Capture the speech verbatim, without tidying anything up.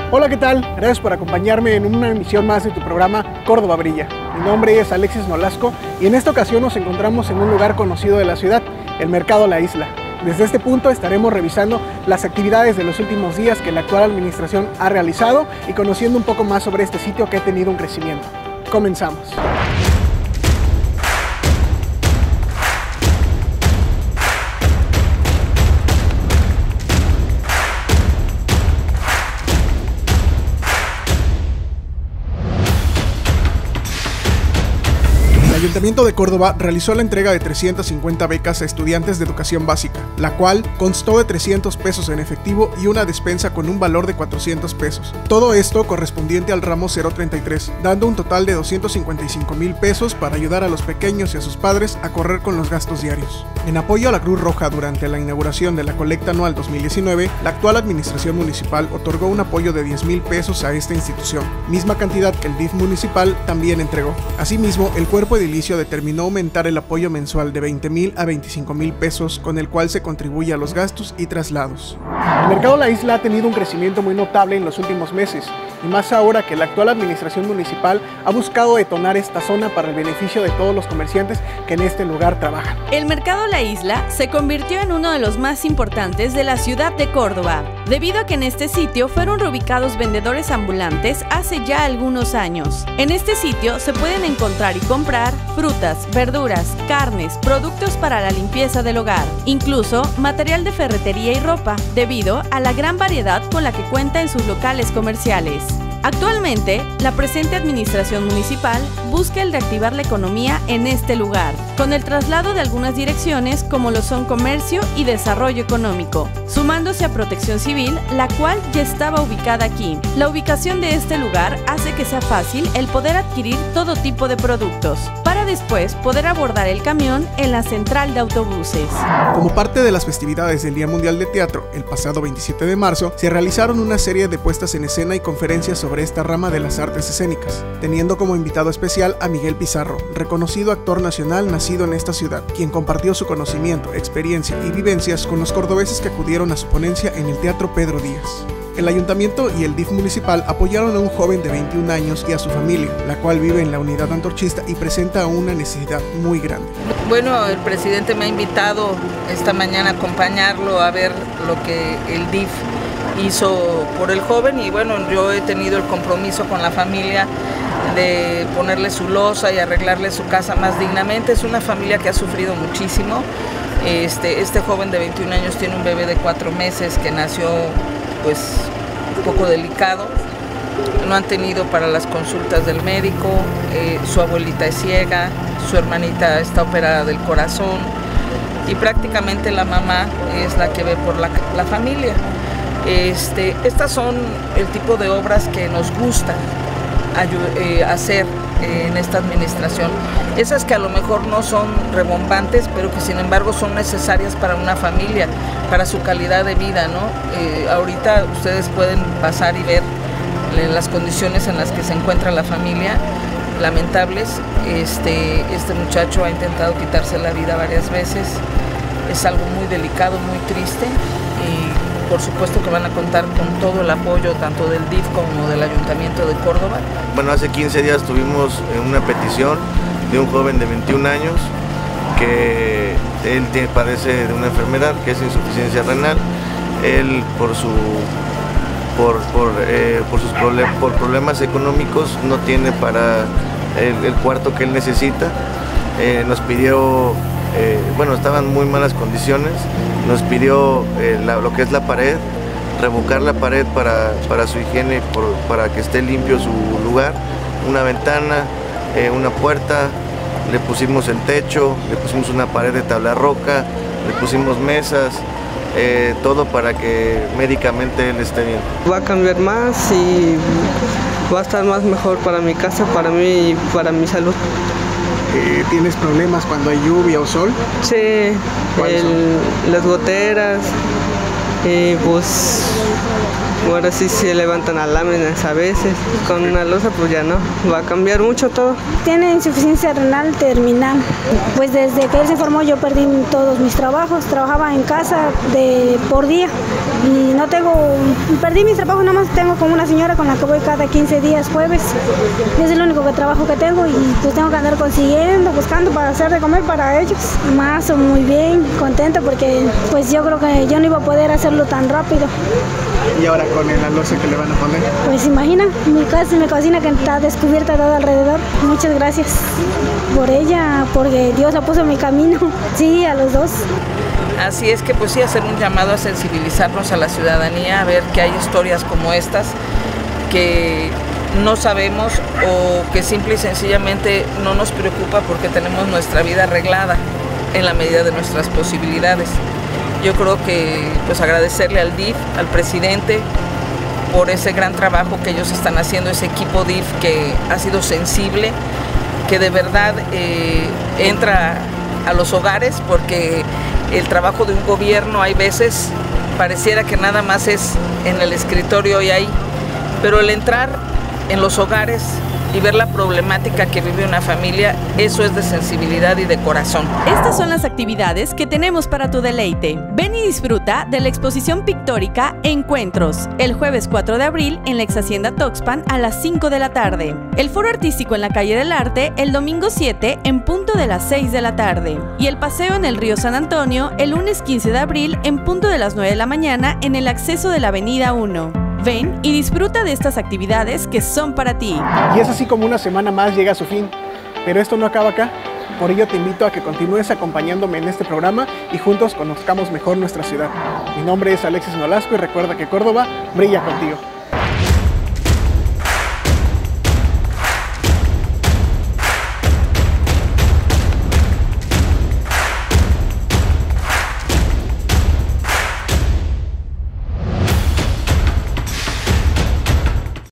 Hola, ¿qué tal? Gracias por acompañarme en una emisión más de tu programa Córdoba Brilla. Mi nombre es Alexis Nolasco y en esta ocasión nos encontramos en un lugar conocido de la ciudad, el Mercado La Isla. Desde este punto estaremos revisando las actividades de los últimos días que la actual administración ha realizado y conociendo un poco más sobre este sitio que ha tenido un crecimiento. Comenzamos. El Ayuntamiento de Córdoba realizó la entrega de trescientas cincuenta becas a estudiantes de educación básica, la cual constó de trescientos pesos en efectivo y una despensa con un valor de cuatrocientos pesos. Todo esto correspondiente al ramo cero treinta y tres, dando un total de doscientos cincuenta y cinco mil pesos para ayudar a los pequeños y a sus padres a correr con los gastos diarios. En apoyo a la Cruz Roja durante la inauguración de la colecta anual dos mil diecinueve, la actual administración municipal otorgó un apoyo de diez mil pesos a esta institución, misma cantidad que el D I F municipal también entregó. Asimismo, el cuerpo edilicio determinó aumentar el apoyo mensual de veinte mil a veinticinco mil pesos, con el cual se contribuye a los gastos y traslados. El Mercado La Isla ha tenido un crecimiento muy notable en los últimos meses, y más ahora que la actual administración municipal ha buscado detonar esta zona para el beneficio de todos los comerciantes que en este lugar trabajan. El Mercado La Isla se convirtió en uno de los más importantes de la ciudad de Córdoba, debido a que en este sitio fueron reubicados vendedores ambulantes hace ya algunos años. En este sitio se pueden encontrar y comprar frutas, verduras, carnes, productos para la limpieza del hogar, incluso material de ferretería y ropa, debido a la gran variedad con la que cuenta en sus locales comerciales. Actualmente, la presente administración municipal busca el reactivar la economía en este lugar, con el traslado de algunas direcciones como lo son Comercio y Desarrollo Económico, sumándose a Protección Civil, la cual ya estaba ubicada aquí. La ubicación de este lugar hace que sea fácil el poder adquirir todo tipo de productos, para después poder abordar el camión en la central de autobuses. Como parte de las festividades del Día Mundial de Teatro, el pasado veintisiete de marzo, se realizaron una serie de puestas en escena y conferencias sobre esta rama de las artes escénicas, teniendo como invitado especial a Miguel Pizarro, reconocido actor nacional nacido en esta ciudad, quien compartió su conocimiento, experiencia y vivencias con los cordobeses que acudieron a su ponencia en el Teatro Pedro Díaz. El Ayuntamiento y el D I F municipal apoyaron a un joven de veintiún años y a su familia, la cual vive en la unidad antorchista y presenta una necesidad muy grande. Bueno, el presidente me ha invitado esta mañana a acompañarlo a ver lo que el D I F hizo por el joven, y bueno, yo he tenido el compromiso con la familia de ponerle su loza y arreglarle su casa más dignamente. Es una familia que ha sufrido muchísimo. Este, este joven de veintiún años tiene un bebé de cuatro meses que nació pues un poco delicado. No han tenido para las consultas del médico, eh, su abuelita es ciega, su hermanita está operada del corazón y prácticamente la mamá es la que ve por la, la familia. Este, estas son el tipo de obras que nos gusta eh, hacer eh, en esta administración. Esas que a lo mejor no son rebombantes, pero que sin embargo son necesarias para una familia, para su calidad de vida, ¿no? Eh, ahorita ustedes pueden pasar y ver las condiciones en las que se encuentra la familia, lamentables. Este, este muchacho ha intentado quitarse la vida varias veces. Es algo muy delicado, muy triste, y por supuesto que van a contar con todo el apoyo tanto del D I F como del Ayuntamiento de Córdoba. Bueno, hace quince días tuvimos una petición de un joven de veintiún años que él tiene, padece de una enfermedad que es insuficiencia renal. Él por su por, por, eh, por sus problem, por problemas económicos no tiene para el, el cuarto que él necesita. Eh, nos pidió, eh, bueno, estaban en muy malas condiciones, nos pidió eh, la, lo que es la pared, revocar la pared para, para su higiene, por, para que esté limpio su lugar, una ventana, eh, una puerta, le pusimos el techo, le pusimos una pared de tabla roca, le pusimos mesas, eh, todo para que médicamente él esté bien. Va a cambiar más y va a estar más mejor para mi casa, para mí y para mi salud. ¿Tienes problemas cuando hay lluvia o sol? Sí, el, las goteras, y pues ahora sí se levantan a láminas a veces, con una losa pues ya no, va a cambiar mucho todo. Tiene insuficiencia renal terminal, pues desde que él se formó yo perdí todos mis trabajos, trabajaba en casa de por día y no tengo, perdí mis trabajos, nada más tengo con una señora con la que voy cada quince días jueves, es el único que trabajo que tengo y pues tengo que andar consiguiendo, buscando para hacer de comer para ellos. Más o muy bien, contenta porque pues yo creo que yo no iba a poder hacerlo tan rápido. ¿Y ahora con la losa que le van a poner? Pues imagina, mi casa y mi cocina que está descubierta todo alrededor. Muchas gracias por ella, porque Dios la puso en mi camino. Sí, a los dos. Así es que pues sí, hacer un llamado a sensibilizarnos a la ciudadanía, a ver que hay historias como estas que no sabemos o que simple y sencillamente no nos preocupa porque tenemos nuestra vida arreglada en la medida de nuestras posibilidades. Yo creo que pues agradecerle al D I F, al presidente, por ese gran trabajo que ellos están haciendo, ese equipo D I F que ha sido sensible, que de verdad eh, entra a los hogares, porque el trabajo de un gobierno hay veces pareciera que nada más es en el escritorio y ahí, pero el entrar en los hogares y ver la problemática que vive una familia, eso es de sensibilidad y de corazón. Estas son las actividades que tenemos para tu deleite. Ven y disfruta de la exposición pictórica Encuentros, el jueves cuatro de abril en la ex hacienda Tuxpan a las cinco de la tarde. El foro artístico en la calle del Arte el domingo siete en punto de las seis de la tarde. Y el paseo en el río San Antonio el lunes quince de abril en punto de las nueve de la mañana en el acceso de la avenida uno. Ven y disfruta de estas actividades que son para ti. Y es así como una semana más llega a su fin, pero esto no acaba acá. Por ello te invito a que continúes acompañándome en este programa y juntos conozcamos mejor nuestra ciudad. Mi nombre es Alexis Nolasco y recuerda que Córdoba brilla contigo.